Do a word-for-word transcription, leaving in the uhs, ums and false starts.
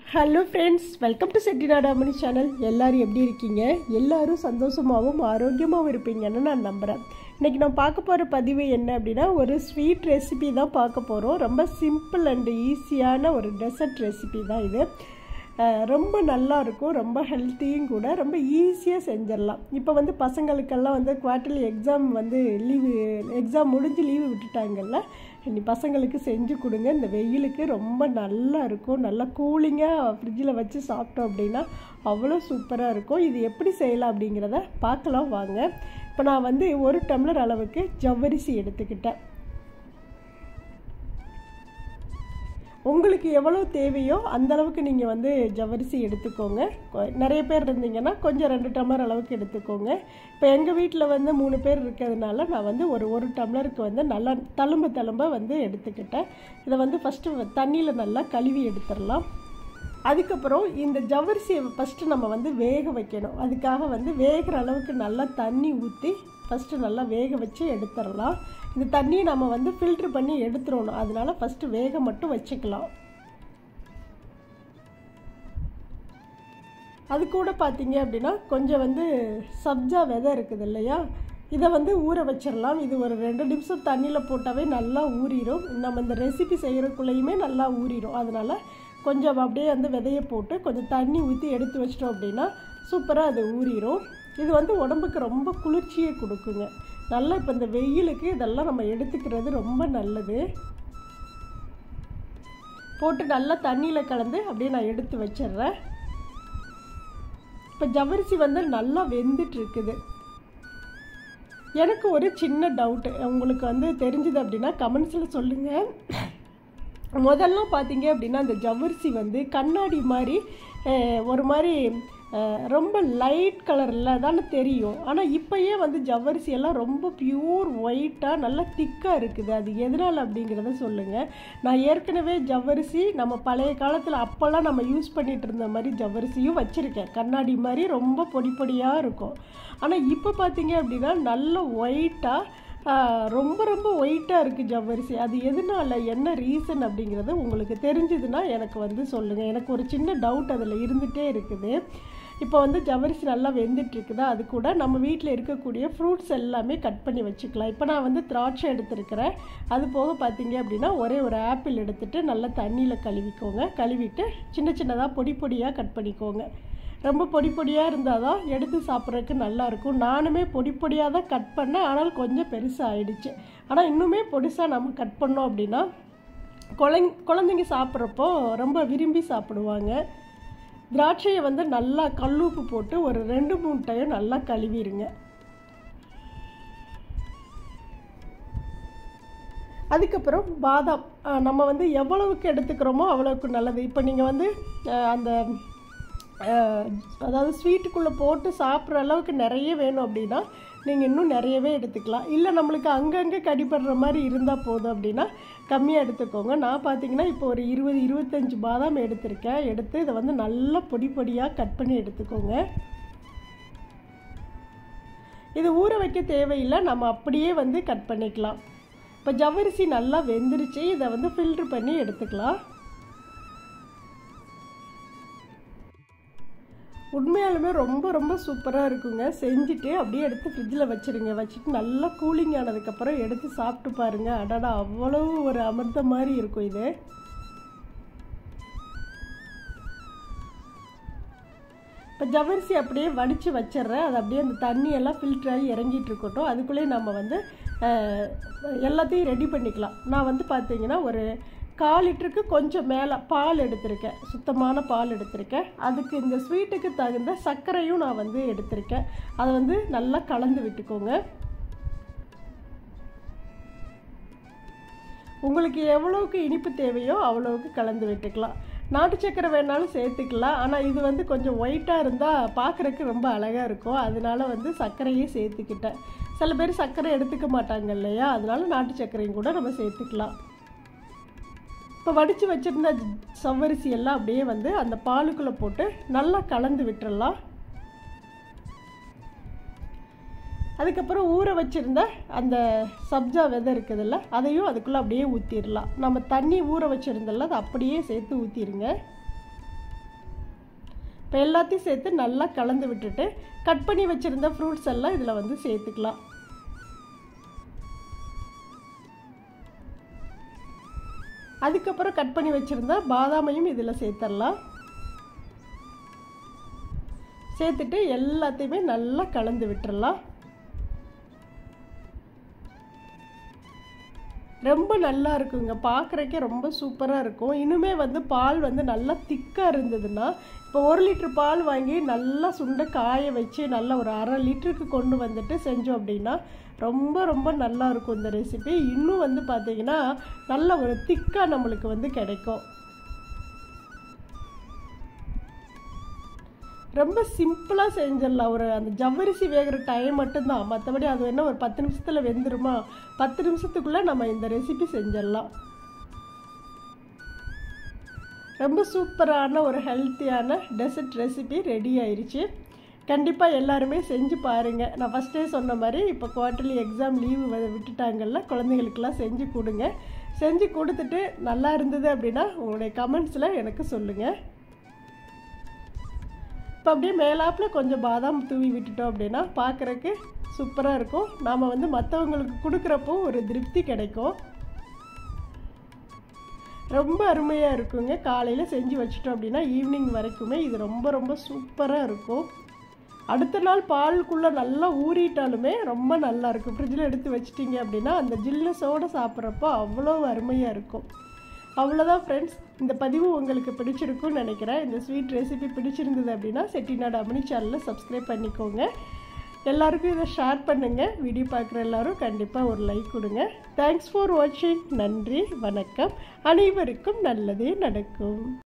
Hello friends, welcome to Chettinad Ammani channel. எல்லோரும் எப்படி இருக்கீங்க? எல்லோரும் சந்தோஷமாகவும் ஆரோக்கியமாகவும் இருப்பீங்கன்னு நான் நம்புகிறேன். இன்றைக்கி நான் பார்க்க போகிற பதிவு என்ன அப்படின்னா, ஒரு ஸ்வீட் ரெசிபி தான் பார்க்க போகிறோம். ரொம்ப சிம்பிள் அண்டு ஈஸியான ஒரு டெசர்ட் ரெசிபி தான் இது. ரொம்ப நல்லாயிருக்கும், ரொம்ப ஹெல்த்தியும் கூட, ரொம்ப ஈஸியாக செஞ்சிடலாம். இப்போ வந்து பசங்களுக்கெல்லாம் வந்து குவார்ட்டர்லி எக்ஸாம் வந்து லீவு எக்ஸாம் முடிஞ்சு லீவு விட்டுட்டாங்கல்ல, இனி பசங்களுக்கு செஞ்சு கொடுங்க. இந்த வெயிலுக்கு ரொம்ப நல்லா இருக்கும். நல்லா கூலிங்காக ஃப்ரிட்ஜில் வச்சு சாப்பிட்டோம் அப்படின்னா அவ்வளோ சூப்பராக இருக்கும். இது எப்படி செய்யலாம் அப்படிங்கிறத பார்க்கலாம் வாங்க. இப்போ நான் வந்து ஒரு டம்ளர் அளவுக்கு ஜவ்வரிசி எடுத்துக்கிட்டேன். உங்களுக்கு எவ்வளோ தேவையோ அந்தளவுக்கு நீங்கள் வந்து ஜவ்வரிசி எடுத்துக்கோங்க. நிறைய பேர் இருந்தீங்கன்னா கொஞ்சம் ரெண்டு டம்ளர் அளவுக்கு எடுத்துக்கோங்க. இப்போ எங்கள் வீட்டில் வந்து மூணு பேர் இருக்கிறதுனால நான் வந்து ஒரு ஒரு டம்ளருக்கு வந்து நல்லா தழும்ப தழும்ப வந்து எடுத்துக்கிட்டேன். இதை வந்து ஃபஸ்ட்டு தண்ணியில் நல்லா கழுவி எடுத்துடலாம். அதுக்கப்புறம் இந்த ஜவ்வரிசியை ஃபஸ்ட்டு நம்ம வந்து வேக வைக்கணும். அதுக்காக வந்து வேகிற அளவுக்கு நல்லா தண்ணி ஊற்றி ஃபஸ்ட்டு நல்லா வேக வச்சு எடுத்துடலாம். இந்த தண்ணியை நம்ம வந்து ஃபில்ட்ரு பண்ணி எடுத்துடணும். அதனால ஃபஸ்ட்டு வேக மட்டும் வச்சுக்கலாம். அது கூட பார்த்தீங்க அப்படின்னா கொஞ்சம் வந்து சப்ஜா விதை இருக்குது இல்லையா, இதை வந்து ஊற வச்சிடலாம். இது ஒரு ரெண்டு நிமிஷம் தண்ணியில் போட்டாவே நல்லா ஊறிடும். நம்ம இந்த ரெசிபி செய்கிறக்குள்ளேயுமே நல்லா ஊறிடும். அதனால் கொஞ்சம் அப்படியே வந்து விதையை போட்டு கொஞ்சம் தண்ணி ஊற்றி எடுத்து வச்சிட்டோம் அப்படின்னா சூப்பராக அது ஊறிடும். இது வந்து உடம்புக்கு ரொம்ப குளிர்ச்சியை கொடுக்குங்க. நல்லா இப்போ இந்த வெயிலுக்கு இதெல்லாம் நம்ம எடுத்துக்கிறது ரொம்ப நல்லது. போட்டு நல்லா தண்ணியில் கலந்து அப்படியே நான் எடுத்து வச்சிடுறேன். இப்போ ஜவ்வரிசி வந்து நல்லா வெந்துட்டு இருக்குது. எனக்கு ஒரு சின்ன டவுட்டு, உங்களுக்கு வந்து தெரிஞ்சுது அப்படின்னா கமெண்ட்ஸில் சொல்லுங்கள். முதல்ல பார்த்தீங்க அப்படின்னா அந்த ஜவ்வரிசி வந்து கண்ணாடி மாதிரி ஒரு மாதிரி ரொம்ப லைட் கலரில் தானே தெரியும். ஆனால் இப்போயே வந்து ஜவ்வரிசி எல்லாம் ரொம்ப பியூர் ஒயிட்டாக நல்லா திக்காக இருக்குது. அது எதனால் அப்படிங்கிறத சொல்லுங்கள். நான் ஏற்கனவே ஜவ்வரிசி நம்ம பழைய காலத்தில் அப்போல்லாம் நம்ம யூஸ் பண்ணிகிட்டு இருந்த மாதிரி ஜவ்வரிசியும் வச்சுருக்கேன். கண்ணாடி மாதிரி ரொம்ப பொடி பொடியாக இருக்கும். ஆனால் இப்போ பார்த்தீங்க அப்படின்னா நல்ல ஒயிட்டாக ரொம்ப ரொம்ப ஒயிட்டாக இருக்குது ஜவ்வரிசி. அது எதனால், என்ன ரீசன் அப்படிங்கிறது உங்களுக்கு தெரிஞ்சதுன்னா எனக்கு வந்து சொல்லுங்கள். எனக்கு ஒரு சின்ன டவுட் அதில் இருந்துகிட்டே இருக்குது. இப்போ வந்து ஜவ்வரிசி நல்லா வெந்துட்டுருக்குதா, அது கூட நம்ம வீட்டில் இருக்கக்கூடிய ஃப்ரூட்ஸ் எல்லாமே கட் பண்ணி வச்சுக்கலாம். இப்போ நான் வந்து திராட்சை எடுத்துருக்கிறேன். அது போக பார்த்தீங்க அப்படின்னா ஒரே ஒரு ஆப்பிள் எடுத்துகிட்டு நல்லா தண்ணியில் கழுவிக்கோங்க. கழுவிட்டு சின்ன சின்னதாக பொடி பொடியாக கட் பண்ணிக்கோங்க. ரொம்ப பொடி பொடியாக இருந்தால் தான் எடுத்து சாப்பிட்றதுக்கு நல்லாயிருக்கும். நானுமே பொடி பொடியாக தான் கட் பண்ணேன், ஆனால் கொஞ்சம் பெருசாக ஆயிடுச்சு. ஆனால் இன்னுமே பொடிசாக நம்ம கட் பண்ணோம் அப்படின்னா குழந் குழந்தைங்க சாப்பிட்றப்போ ரொம்ப விரும்பி சாப்பிடுவாங்க. திராட்சையை வந்து நல்லா கல்லுப்பு போட்டு ஒரு ரெண்டு மூணு டைம் நல்லா கழுவிடுங்க. அதுக்கப்புறம் பாதாம் நம்ம வந்து எவ்வளவுக்கு எடுத்துக்கிறோமோ அவ்வளவுக்கு நல்லது. இப்போ நீங்கள் வந்து அந்த அதாவது ஸ்வீட்டுக்குள்ளே போட்டு சாப்பிட்ற அளவுக்கு நிறைய வேணும் அப்படின்னா நீங்கள் இன்னும் நிறையவே எடுத்துக்கலாம். இல்லை நம்மளுக்கு அங்கங்கே கடிப்படுற மாதிரி இருந்தால் போதும் அப்படின்னா கம்மியாக எடுத்துக்கோங்க. நான் பார்த்தீங்கன்னா இப்போ ஒரு இருபது இருபத்தஞ்சி பாதாம் எடுத்திருக்கேன். எடுத்து இதை வந்து நல்லா பொடி பொடியாக கட் பண்ணி எடுத்துக்கோங்க. இது ஊற வைக்க தேவையில்லை, நம்ம அப்படியே வந்து கட் பண்ணிக்கலாம். இப்போ ஜவ்வரிசி நல்லா வெந்துருச்சு. இதை வந்து ஃபில்ட்ரு பண்ணி எடுத்துக்கலாம். உண்மையாலுமே ரொம்ப ரொம்ப சூப்பராக இருக்குங்க. செஞ்சுட்டு அப்படியே எடுத்து ஃப்ரிட்ஜில் வச்சுருங்க. வச்சுட்டு நல்லா கூலிங் ஆனதுக்கப்புறம் எடுத்து சாப்பிட்டு பாருங்கள். அடடா, அவ்வளோ ஒரு அமிர்த மாதிரி இருக்கும் இது. இப்போ ஜவ்வரிசி அப்படியே வடித்து வச்சிட்றேன். அது அப்படியே அந்த தண்ணியெல்லாம் ஃபில்டராகி இறங்கிட்டு இருக்கட்டும். அதுக்குள்ளேயே நம்ம வந்து எல்லாத்தையும் ரெடி பண்ணிக்கலாம். நான் வந்து பார்த்தீங்கன்னா ஒரு கால் லிட்டருக்கு கொஞ்சம் மேலே பால் எடுத்திருக்கேன். சுத்தமான பால் எடுத்திருக்கேன். அதுக்கு இந்த ஸ்வீட்டுக்கு தகுந்த சர்க்கரையும் நான் வந்து எடுத்திருக்கேன். அதை வந்து நல்லா கலந்து விட்டுக்கோங்க. உங்களுக்கு எவ்வளோவுக்கு இனிப்பு தேவையோ அவ்வளோவுக்கு கலந்து விட்டுக்கலாம். நாட்டு சர்க்கரை வேணாலும் சேர்த்துக்கலாம். ஆனால் இது வந்து கொஞ்சம் ஒயிட்டாக இருந்தால் பார்க்குறதுக்கு ரொம்ப அழகாக இருக்கும். அதனால வந்து சர்க்கரையே சேர்த்துக்கிட்டேன். சில பேர் சர்க்கரை எடுத்துக்க மாட்டாங்க இல்லையா, அதனால நாட்டு சர்க்கரையும் கூட நம்ம சேர்த்துக்கலாம். இப்போ வடித்து வச்சுருந்த சவ்வரிசி எல்லாம் அப்படியே வந்து அந்த பாலுக்குள்ளே போட்டு நல்லா கலந்து விட்டுறலாம். அதுக்கப்புறம் ஊற வச்சுருந்த அந்த சப்ஜா விதை இருக்குதுல்ல, அதையும் அதுக்குள்ளே அப்படியே ஊற்றிடலாம். நம்ம தண்ணி ஊற வச்சுருந்தல அதை அப்படியே சேர்த்து ஊற்றிடுங்க. இப்போ எல்லாத்தையும் சேர்த்து நல்லா கலந்து விட்டுட்டு கட் பண்ணி வச்சுருந்த ஃப்ரூட்ஸ் எல்லாம் இதில் வந்து சேர்த்துக்கலாம். அதுக்கப்புறம் கட் பண்ணி வச்சுருந்தா பாதாமையும் இதில் சேர்த்துடலாம். சேர்த்துட்டு எல்லாத்தையுமே நல்லா கலந்து விட்டுறலாம். ரொம்ப நல்லா இருக்குங்க, பார்க்குறக்கே ரொம்ப சூப்பராக இருக்கும். இன்னுமே வந்து பால் வந்து நல்லா திக்காக இருந்ததுன்னா, இப்போ ஒரு லிட்டர் பால் வாங்கி நல்லா சுண்ட காய வச்சு நல்லா ஒரு அரை லிட்டருக்கு கொண்டு வந்துட்டு செஞ்சோம் அப்படின்னா ரொம்ப ரொம்ப நல்லா இருக்கும் இந்த ரெசிபி. இன்னும் வந்து பார்த்திங்கன்னா நல்ல ஒரு திக்காக நம்மளுக்கு வந்து கிடைக்கும். ரொம்ப சிம்பிளாக செஞ்சிடலாம். ஒரு அந்த ஜவ்வரிசி வேகிற டைம் மட்டும்தான், மற்றபடி அது வேணால் ஒரு பத்து நிமிஷத்தில் வெந்துருமா, பத்து நிமிஷத்துக்குள்ளே நம்ம இந்த ரெசிபி செஞ்சிடலாம். ரொம்ப சூப்பரான ஒரு ஹெல்த்தியான டெசர்ட் ரெசிபி ரெடி ஆயிடுச்சு. கண்டிப்பாக எல்லாருமே செஞ்சு பாருங்கள். நான் ஃபஸ்ட்டே சொன்ன மாதிரி இப்போ குவார்ட்டர்லி எக்ஸாம் லீவு விட்டுட்டாங்கல்ல, குழந்தைங்களுக்கெல்லாம் செஞ்சு கொடுங்க. செஞ்சு கொடுத்துட்டு நல்லா இருந்தது அப்படின்னா உங்களுடைய கமெண்ட்ஸில் எனக்கு சொல்லுங்கள். இப்போ அப்படியே மேலாப்பில் கொஞ்சம் பாதாம் தூவி விட்டுட்டோம் அப்படின்னா பார்க்குறக்கு சூப்பராக இருக்கும். நாம் வந்து மற்றவங்களுக்கு கொடுக்குறப்போ ஒரு திருப்தி கிடைக்கும். ரொம்ப அருமையாக இருக்குங்க. காலையில் செஞ்சு வச்சிட்டோம் அப்படின்னா ஈவினிங் வரைக்குமே இது ரொம்ப ரொம்ப சூப்பராக இருக்கும். அடுத்த நாள் பாலுக்குள்ளே நல்லா ஊறிட்டாலுமே ரொம்ப நல்லாயிருக்கும். ஃப்ரிட்ஜில் எடுத்து வச்சிட்டிங்க அப்படின்னா அந்த ஜில்னஸோடு சாப்பிட்றப்போ அவ்வளோ அருமையாக இருக்கும். அவ்வளோதான் ஃப்ரெண்ட்ஸ், இந்த பதிவு உங்களுக்கு பிடிச்சிருக்குன்னு நினைக்கிறேன். இந்த ஸ்வீட் ரெசிபி பிடிச்சிருந்தது அப்படின்னா செட்டிநாடு அம்மணி சேனலை சப்ஸ்கிரைப் பண்ணிக்கோங்க. எல்லாருக்கும் இதை ஷேர் பண்ணுங்கள். வீடியோ பார்க்குற எல்லோரும் கண்டிப்பாக ஒரு லைக் கொடுங்க. தேங்க்ஸ் ஃபார் வாட்சிங். நன்றி, வணக்கம். அனைவருக்கும் நல்லதே நடக்கும்.